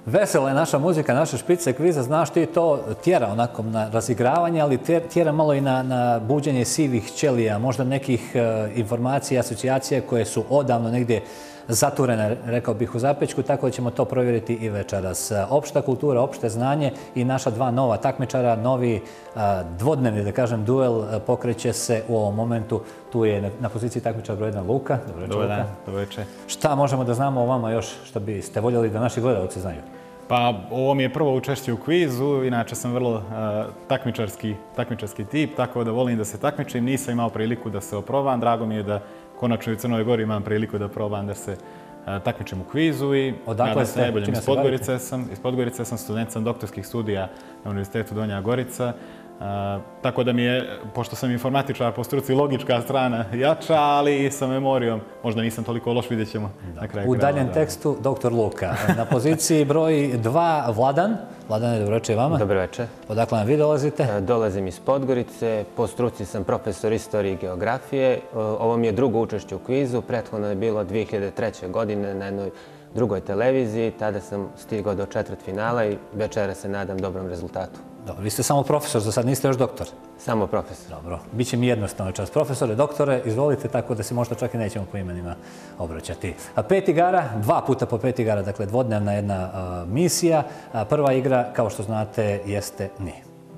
Vesela je naša muzika, naše špice kviza, znaš ti to tjera onako na razigravanje, ali tjera malo i na buđenje sivih ćelija, možda nekih informacija, asocijacija koje su odavno negdje zaturene, rekao bih, u zapećku, tako da ćemo to provjeriti i večeras. Opšta kultura, opšte znanje i naša dva nova takmičara, novi dvodnevni, da kažem, duel pokreće se u ovom momentu. Tu je na poziciji takmičar broj 1 Luka. Dobro večer, Luka. Dobro večer. Šta možemo da znamo o vama još što biste voljeli da naši gledalci znaju? Pa ovo mi je prvo učešće u kvizu, inače sam vrlo takmičarski tip, tako da volim da se takmičim. Nisam imao priliku da se oprobam, drago mi je da konačno i u Crnoj Gori imam priliku da probam da se takmičim u kvizu i nadam se najboljem. Iz Podgorice sam, student sam doktorskih studija na Univerzitetu Donja Gorica. Tako da mi je, pošto sam informatičar po struci, logička strana jača, ali i sa memorijom možda nisam toliko loš, vidjet ćemo na kraju. U daljem tekstu dr. Luka. Na poziciji broj 2 Vladan. Vladane, dobro večer i vama. Dobro večer. Odakle nam vi dolazite? Dolazim iz Podgorice, po struci sam profesor istorije i geografije. Ovo mi je drugo učešće u kvizu, prethodno je bilo 2003. godine na jednoj drugoj televiziji, tada sam stigao do četvrtfinala i večera se nadam dobrom rezultatu. Dobro, vi ste samo profesor, za sad niste još doktor? Samo profesor. Dobro, bit će mi jednostavno čas. Profesore, doktore, izvolite, tako da se možda čak i nećemo po imenima obraćati. 5 igara, 2 puta po 5 igara, dakle dvodnevna jedna misija. Prva igra, kao što znate, jeste ni.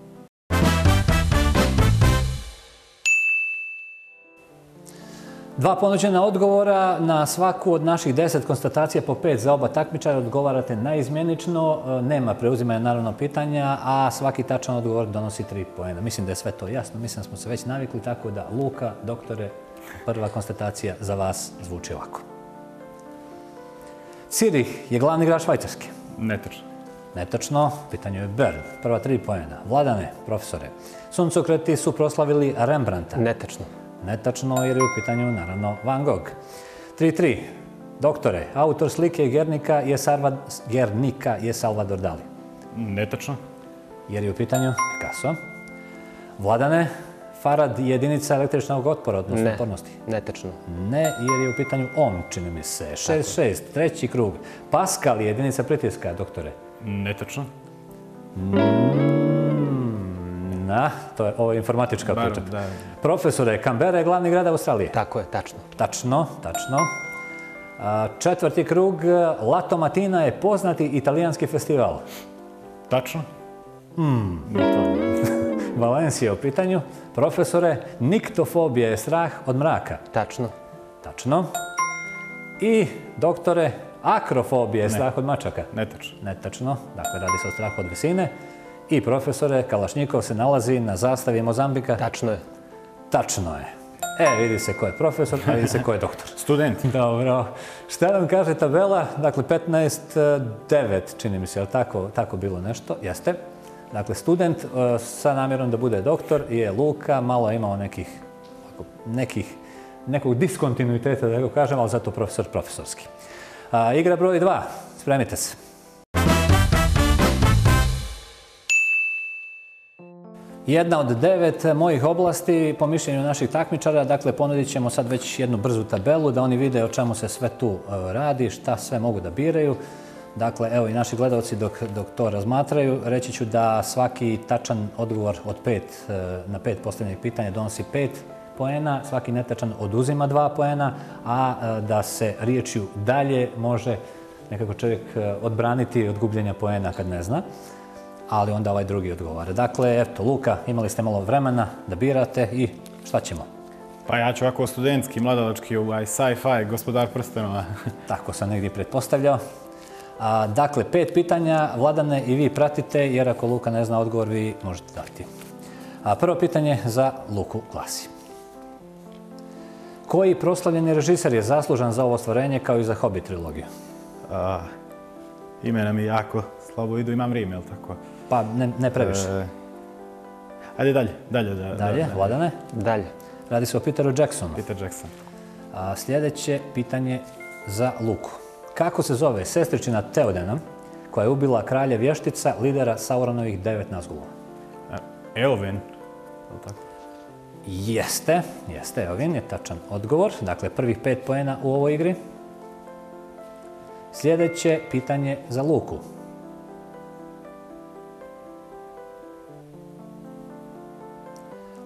Dva ponuđena odgovora na svaku od naših 10 konstatacija po 5 za oba takmičara. Odgovarate naizmjenično, nema preuzimanja naravno pitanja, a svaki tačan odgovor donosi 3 poena. Mislim da je sve to jasno, mislim da smo se već navikli, tako da Luka, doktore, prva konstatacija za vas zvuči ovako. Cirih je glavni grad Švajcarske. Netočno. Netočno, pitanje je Bern. Prva 3 poena. Vladane, profesore, suncokreti su proslavili Rembrandta. Netočno. Netačno, jer je u pitanju, naravno, Van Gogh. 3-3. Doktore, autor slike Guernica je Salvador Dali. Netačno. Jer je u pitanju Picasso. Vladane, Farad je jedinica električnog otpora, odnosno otpornosti. Netačno. Ne, jer je u pitanju Ohm, čini mi se. 6-6, treći krug. Pascal je jedinica pritiska, doktore. Netačno. Ovo je informatička priča. Profesore, Canberra je glavni grad Australije. Tako je, tačno. Tačno. Četvrti krug, Lato Mattina je poznati italijanski festival. Tačno. Valencija u pitanju. Profesore, niktofobija je strah od mraka. Tačno. I doktore, akrofobija je strah od mačaka. Netačno. Dakle, radi se o strahu od visine. I profesore, Kalašnjikov se nalazi na zastavi Mozambika. Tačno je. Vidi se ko je profesor, a vidi se ko je doktor. Student. Dobro. Šta nam kaže tabela? Dakle, 15-9, čini mi se, je li tako bilo nešto? Jeste. Dakle, student sa namjerom da bude doktor je Luka, malo je imao nekog diskontinuiteta, da ga kažem, ali zato profesor profesorski. Igra broj 2. Spremite se. Jedna od 9 mojih oblasti, po mišljenju naših takmičara, dakle ponudit ćemo sad već jednu brzu tabelu da oni vide o čemu se sve tu radi, šta sve mogu da biraju. Dakle, evo i naši gledalci dok to razmatraju, reći ću da svaki tačan odgovor od 5 na 5 postavljenih pitanja donosi 5 poena, svaki netačan oduzima 2 poena, a da se riječju dalje može nekako čovjek odbraniti od gubljenja poena kad ne zna. Ali onda ovaj drugi odgovara. Dakle, eto, Luka, imali ste malo vremena da birate i šta ćemo? Pa ja ću ovako studentski, mladalački, sci-fi, Gospodar prstenova. Tako sam negdje pretpostavljao. Dakle, 5 pitanja, Vladane, i vi pratite, jer ako Luka ne zna odgovor, vi možete dati. Prvo pitanje za Luku glasi. Koji proslavljeni režiser je zaslužan za ovo stvorenje kao i za Hobbit trilogiju? Imena mi jako slabo idu, imam Rim, je li tako? Pa ne previše. Ajde dalje. Dalje, Vladane? Dalje. Radi se o Peteru Jacksonu. Peter Jackson. Sljedeće pitanje za Luku. Kako se zove sestričina Teodena koja je ubila kralja vještica, lidera Sauronovih 9 nazgulova? Eowyn, je li tako? Jeste, Eowyn je tačan odgovor. Dakle, prvih 5 poena u ovoj igri. Sljedeće pitanje za Luku.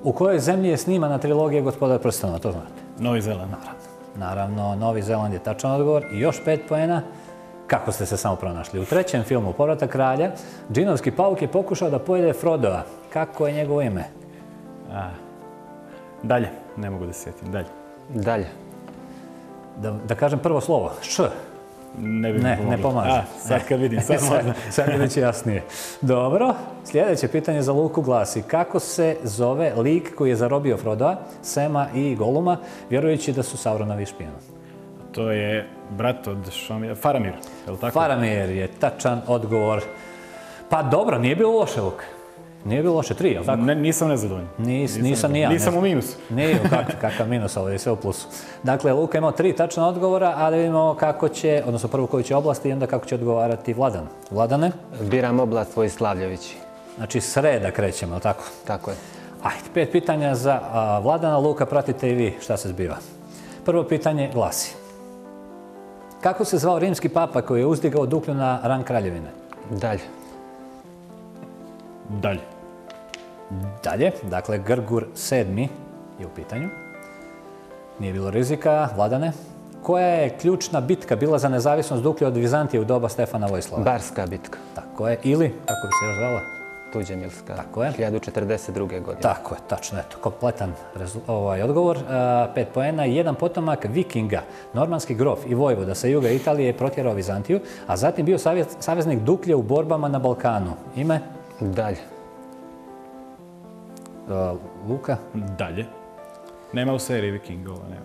U kojoj zemlji je snimana trilogija Gospodar prstenova, to znate? Novi Zeland. Naravno, Novi Zeland je tačan odgovor. I još 5 poena. Kako ste se samo pronašli? U trećem filmu Povratak kralja, džinovski pauk je pokušao da pojede Frodoa. Kako je njegovo ime? Dalje, ne mogu da se sjetim. Dalje. Dalje. Da kažem prvo slovo. Š. Ne bi mi pomoglo. Ne pomaže. Sad kad vidim, sad možda. Sad je već jasnije. Dobro, sljedeće pitanje za Luku glasi. Kako se zove lik koji je zarobio Frodoa, Sema i Goluma, vjerujući da su Sauronovi špijuni? To je brat od Šomira, Faramir, je li tako? Faramir je tačan odgovor. Pa dobro, nije bilo loše, Luka. Nije bilo loše, 3, je li tako? Nisam nezadovoljan. Nisam ni ja. Nisam u minusu. Nije, kakav minus, ovo je sve u plusu. Dakle, Luka imao 3 tačna odgovora, a da vidimo kako će, odnosno prvo koju će oblasti i onda kako će odgovarati Vladan. Vladane? Biram oblast Vojislavljevići. Znači, s reda krećemo, je li tako? Tako je. Ajde, 5 pitanja za Vladana. Luka, pratite i vi šta se zbiva. Prvo pitanje glasi. Kako se zvao rimski papa koji je uzdigao Duklju na rang kraljevine? Dalje. Dalje. Dalje, dakle, Grgur VII je u pitanju. Nije bilo rizika. Vladane? Koja je ključna bitka bila za nezavisnost Duklje od Vizantije u doba Stefana Vojislava? Barska bitka. Tako je. Ili, kako bi se još zvala? Tuđemilska. Tako je. 1042. godine. Tako je, tačno, eto, kompletan odgovor. 5 poena, 1 potomak Vikinga, normanski grof i vojvoda sa juga Italije je protjerao Vizantiju, a zatim bio saveznik Duklje u borbama na Balkanu. Ime? Dalje. Luka? Dalje. Nema u seriji Vikingova, nema.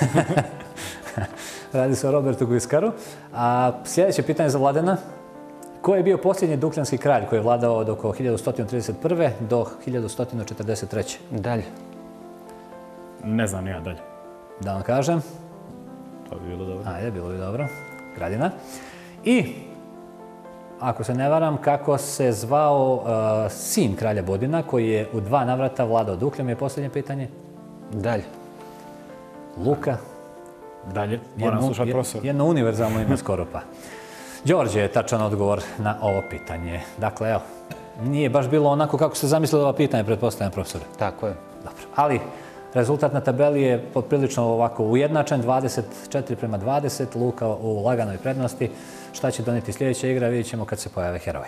Radi se o Robertu Guiskaru. A sljedeće pitanje za Vladana. Ko je bio posljednji dukljanski kralj koji je vladao od oko 1131. do 1143. Dalje. Ne znam, ja dalje. Da vam kažem? To bi bilo dobro. Ajde, bilo bi dobro. Kraljina. I, ako se ne varam, kako se zvao sin kralja Bodina, koji je u 2 navrata vladao Dukljom, je posljednje pitanje. Dalje. Luka. Dalje. Moram slušati profesor. Jedno univerzalno ime skoro pa. Đorđe je tačan odgovor na ovo pitanje. Dakle, evo, nije baš bilo onako kako ste zamislili ova pitanja, pretpostavljam, profesore. Tako je. Dobro, ali rezultat na tabeli je poprilično ovako ujednačen, 24:20, Luka u laganoj prednosti. Šta će donijeti sljedeća igra, vidjet ćemo kad se pojave heroji.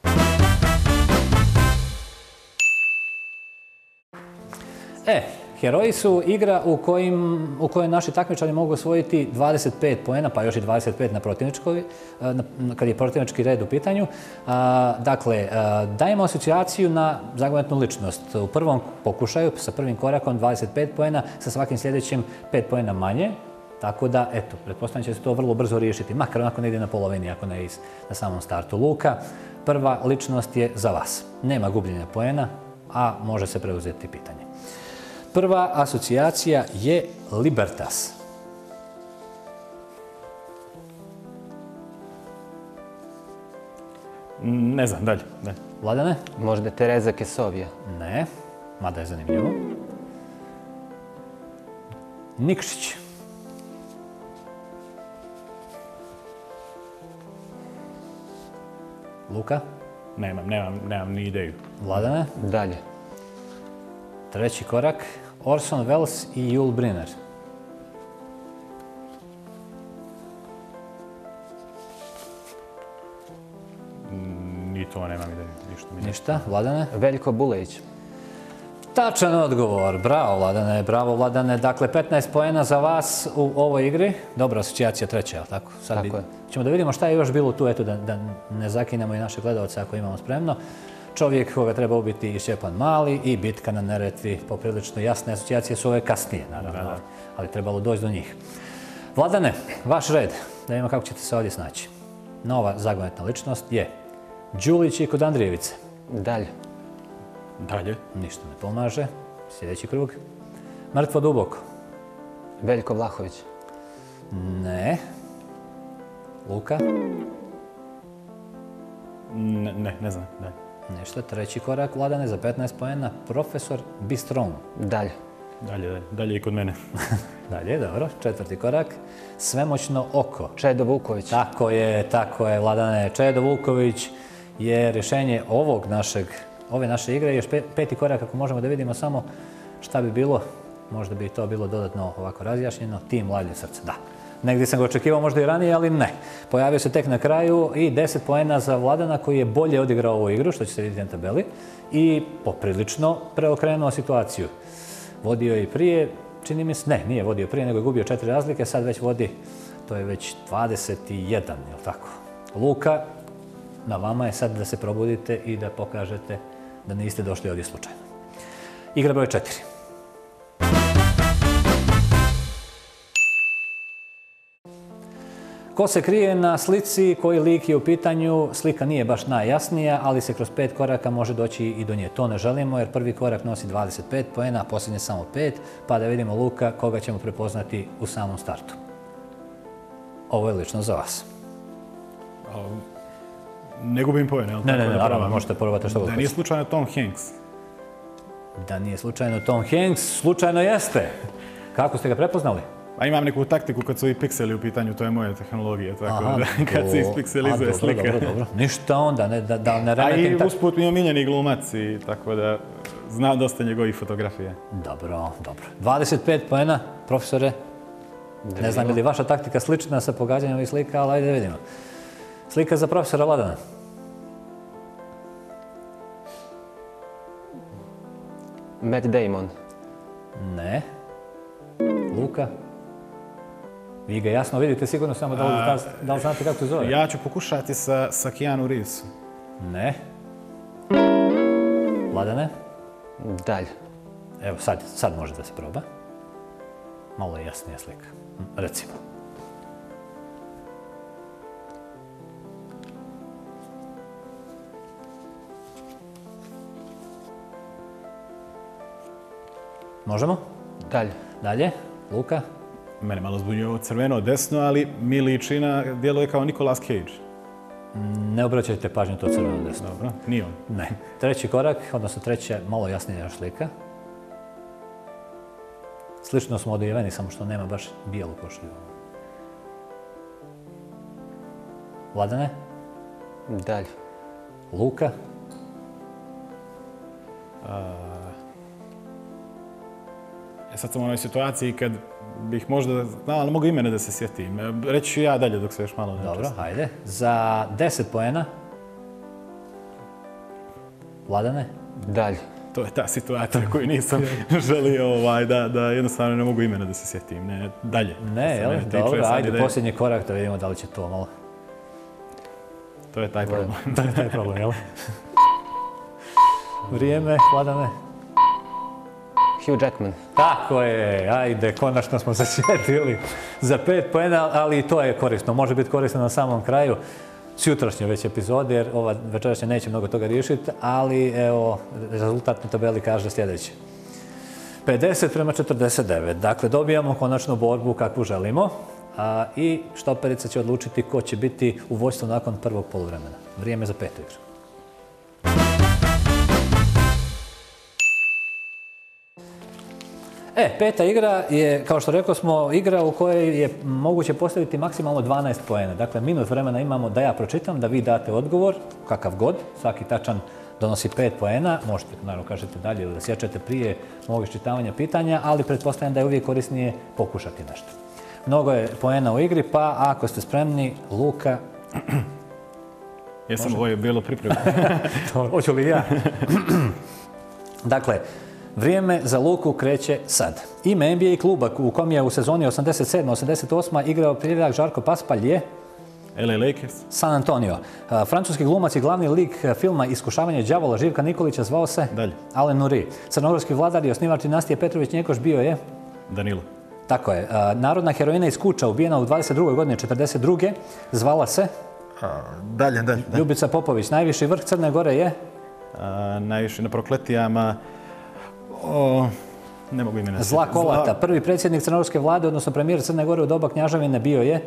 Heroji su igra u kojoj naši takmičari mogu osvojiti 25 poena, pa još i 25 na protivničkoj, kad je protivnički red u pitanju. Dakle, dajemo asocijaciju na zagonetnu ličnost. U prvom pokušaju, sa prvim korakom, 25 poena, sa svakim sljedećim 5 poena manje. Tako da, eto, pretpostavljam će se to vrlo brzo riješiti, makar onako negdje na polovini, ako ne na samom startu. Luka, prva ličnost je za vas. Nema gubljenja poena, a može se preuzeti pitanje. Prva asocijacija je Libertas. Ne znam, dalje. Vladane? Možda Tereza Kesovija. Ne, mada je zanimljivo. Nikšić. Luka? Nemam ni ideju. Vladane? Dalje. Treći korak, Orson Welles i Yul Brynner. Ni to nemam ideju. Ništa, Vladane? Veljko Bulević. Tačan odgovor. Bravo, Vladane, bravo, Vladane. Dakle, 15 poena za vas u ovoj igri. Dobra asocijacija treća, jel' tako? Tako je. Ćemo da vidimo šta je još bilo tu, eto, da ne zakinemo i naše gledalce ako imamo spremno. Čovjek koga treba ubiti i Šćepan Mali i bitka na Neretvi. Poprilično jasne asocijacije su ove kasnije, naravno, ali trebalo doći do njih. Vladane, vaš red, da vidimo kako ćete se ovdje snaći. Nova zagonetna ličnost je Đulić i kod Andrijevice. Dalje. Dalje. Ništa ne pomaže. Sljedeći krug. Mrtvo duboko. Veljko Vlahović. Ne. Luka? Ne znam. Dalje. Ništa. Treći korak, Vladane, za 15 poena. Profesor Bistron. Dalje. Dalje i kod mene. Dalje, dobro. Četvrti korak. Svemoćno oko. Čedo Vuković. Tako je, Vladane. Čedo Vuković je rješenje ove naše igre. Još peti korak, ako možemo da vidimo samo Šta bi bilo? Možda bi to bilo dodatno ovako razjašnjeno. Tim Lavlje srce, da. Negdje sam ga očekivao možda i ranije, ali ne. Pojavio se tek na kraju i 10 poena za Vladana koji je bolje odigrao ovu igru, što će se vidjeti na tabeli, i poprilično preokrenuo situaciju. Vodio je i prije, čini mi se, ne, nije vodio prije, nego je gubio 4 razlike, sad već vodi, to je već 21, je li tako? Luka, na vama je sad da se probudite i da pokažete da niste došli ovdje slučajno. Igra broj 4. Ko se krije na slici, koji lik je u pitanju, slika nije baš najjasnija, ali se kroz 5 koraka može doći i do nje. To ne želimo jer prvi korak nosi 25 poena, a posljednje samo 5, pa da vidimo Luka koga ćemo prepoznati u samom startu. Ovo je lično za vas. Ne gubim poen, jel? Ne, naravno, možete probati što god Da nije slučajno Tom Hanks. Da nije slučajno Tom Hanks, slučajno jeste. Kako ste ga prepoznali? A imam neku taktiku kad su i pikseli u pitanju, to je moja tehnologija, tako da kad se ispikselizuje slika. Dobro. Ništa onda, da ne remetim... A i usput mi je omiljeni glumac i tako da znam dosta njegovih fotografija. Dobro. 25 poena, profesore. Ne znam je li vaša taktika slična sa pogađanjem ovih slika, ali ajde vidimo. Slika za profesora Vladana. Matt Damon. Ne. Luka? Vi ga jasno vidite sigurno, samo da li znate kako se zove? Ja ću pokušati sa Keanu Reevesom. Ne. Vladane? Dalje. Evo, sad može da se proba. Malo je jasnija slika. Recimo. Možemo? Dalje. Luka? Mene malo zbunjuje ovo crveno desno, ali mi liči na djeluje kao Nicolas Cage. Ne obraćajte pažnju to crveno desno. Dobro, nije on. Ne. Treći korak, odnosno treća malo jasnija slika. Slično smo odjeveni, samo što nema baš bijelu košulju. Vladane? Dalje. Luka? Sad sam u onoj situaciji kad bih možda znao, ali mogu imena da se sjetim. Reći ću ja dalje dok se još malo ne Dobro, hajde. Za 10 poena. Vladane? Dalje. To je ta situacija koju nisam želio da jednostavno ne mogu imena da se sjetim. Ne, dalje. Ne, jel? Dobro, ajde posljednji korak da vidimo da li će to malo... To je taj problem. To je taj problem, jel? Vrijeme, Vladane? Hugh Jackman. Tako je, ajde, konačno smo se sjetili za 5 poena, ali i to je korisno. Može biti korisno na samom kraju s jutrošnje već epizode, jer ova večerašnja neće mnogo toga riješiti, ali evo, rezultat na tabeli kaže sljedeće. 50:49. Dakle, dobijamo konačnu borbu kakvu želimo i štoperica će odlučiti ko će biti u vodstvu nakon prvog poluvremena. Vrijeme za 5. igru. Peta igra je, kao što rekao smo, igra u kojoj je moguće postaviti maksimalno 12 poena. Dakle, minut vremena imamo da ja pročitam, da vi date odgovor, kakav god. Svaki tačan donosi 5 poena. Možete, naravno, kažete dalje ili da sjećate prije mog iščitavanja pitanja, ali pretpostavljam da je uvijek korisnije pokušati nešto. Mnogo je poena u igri, pa ako ste spremni, Luka... Jesam, ovo je bilo pripremljeno. Hoću li ja? Dakle, vrijeme za Luku kreće sad. Ime NBA kluba u kom je u sezoni 87-88 igrao prvak Žarko Paspalj je... LA Lakers. San Antonio. Francuski glumac i glavni lik filma Iskušavanje đavola Živka Nikolića zvao se... Dalje. Alen Nuri. Crnogorski vladar i osnivač dinastije Petrović Njegoš bio je... Danilo. Tako je. Narodna heroina iz Kuča, ubijena u 22. godine 42. zvala se... Dalje. Ljubica Popović. Najviši vrh Crne Gore je... Najviše na Prokletijama... Ne mogu imena. Zla Kolata. Prvi predsjednik crnogorske vlade, odnosno premijer Crne Gore u doba Knjaževine bio je...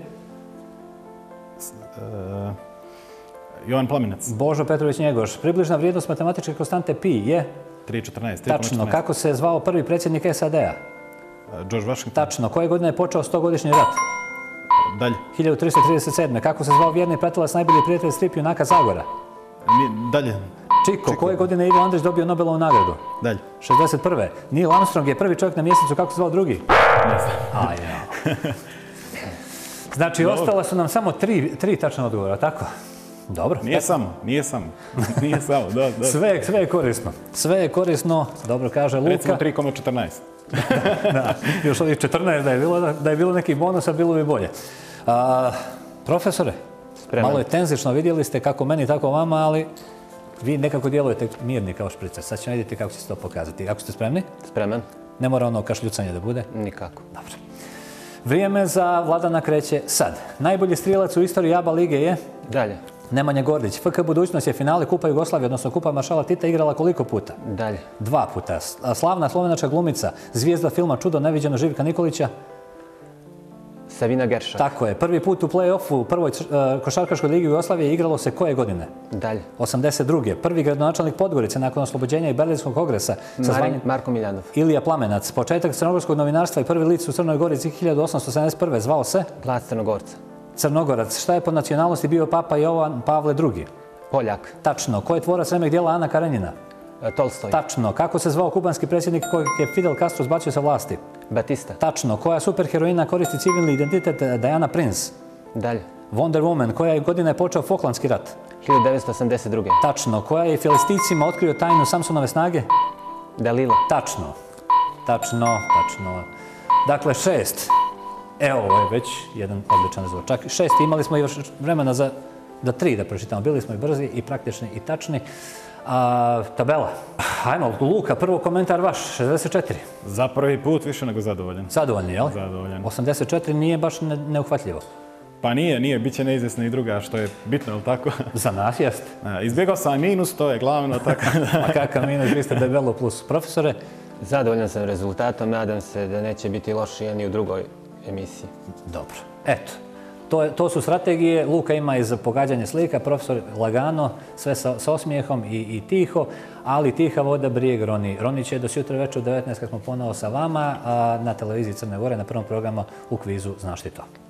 Jovan Plaminac. Božo Petrović Njegoš. Približna vrijednost matematičke konstante pi je... 3,14. Tačno. Kako se zvao prvi predsjednik SAD-a? George Washington. Tačno. Koje godine je počeo 100-godišnji rat? Dalje. 1337. Kako se zvao vjerni pratilac najbolji prijatelj strip junaka Zagora? Dalje. Čiko, koje godine je Ivo Andrić dobio Nobelovu nagradu? Dalje. 61. Neil Armstrong je prvi čovjek na mjesecu, kako se zvao drugi? Ne znam. A ja. Znači, ostala su nam samo tri tačna odgovora, tako? Dobro. Nije samo. Da. Sve je korisno. Sve je korisno, dobro kaže Luka. Recimo 3,14. Da, još ovih 14 da je bilo nekih bonusa, bilo bi bolje. Profesore, Spreman. malo je tenzično, vidjeli ste kako meni, tako vama, ali vi nekako djelujete mirni kao špricer. Sad ćemo vidjeti kako će se to pokazati. Ako ste spremni? Spreman? Ne mora ono kašljucanje da bude? Nikako. Dobro. Vrijeme za Vladana kreće sad. Najbolji strijelac u istoriji ABA lige je? Dalje. Nemanja Gordić. FK Budućnost je finale Kupa Jugoslavije, odnosno Kupa maršala Tita igrala koliko puta? Dalje. 2 puta. Slavna slovenačka glumica, zvijezda filma Čudo neviđeno Živka Nikolića? Savina Geršak. Tako je. Prvi put u play-offu u prvoj košarkaškoj ligi Jugoslavije igralo se koje godine? Dalje. 82. Prvi gradonačelnik Podgorice nakon oslobođenja i Berlinskog kongresa sa zvanjem Marko Miljanov. Ilija Plamenac. Početak crnogorskog novinarstva i prvi lic u Crnoj Gori 1871. zvao se? Glas Crnogorca. Crnogorac. Šta je po nacionalnosti bio Papa Jovan Pavle II? Poljak. Tačno. Ko je tvorac remek djela Ana Karenjina? Tolstoj. Tačno. Kako se zvao kubanski predsjednik kojeg je Fidel Castro zbacio sa vlasti? Batista. Tačno. Koja superheroina koristi civilni identitet Diana Prince? Dalje. Wonder Woman. Koja godina je počeo Falklandski rat? 1982. Tačno. Koja je Filisticima otkrio tajnu Samsonove snage? Dalila. Tačno. Dakle, 6. Evo, ovo je već jedan odličan rezultat. Čak 6. Imali smo još vremena da 3 da pročitamo. Bili smo i brzi, i praktični, i tačni. Tabela. Ajmo, Luka, prvo komentar vaš, 64. Za prvi put više nego zadovoljan. Zadovoljni, jel? Zadovoljan. 84 nije baš neuhvatljivo. Pa nije, bit će neizvjesna i druga, što je bitno, ili tako? Za nas jest. Izbjegao sam minus, to je glavno, tako da... A kakav minus, vi ste debelo plus. Profesore? Zadovoljan sam rezultatom, nadam se da neće biti lošije ni u drugoj emisiji. Dobro. Eto. To su strategije. Luka ima i za pogađanje slika, profesor lagano, sve sa osmijehom i tiho, ali tiha voda brijeg roni. Roni će do sutra večer u 19 kad smo ponovo sa vama na televiziji Crne Gore na prvom programu u kvizu Znaš ti to.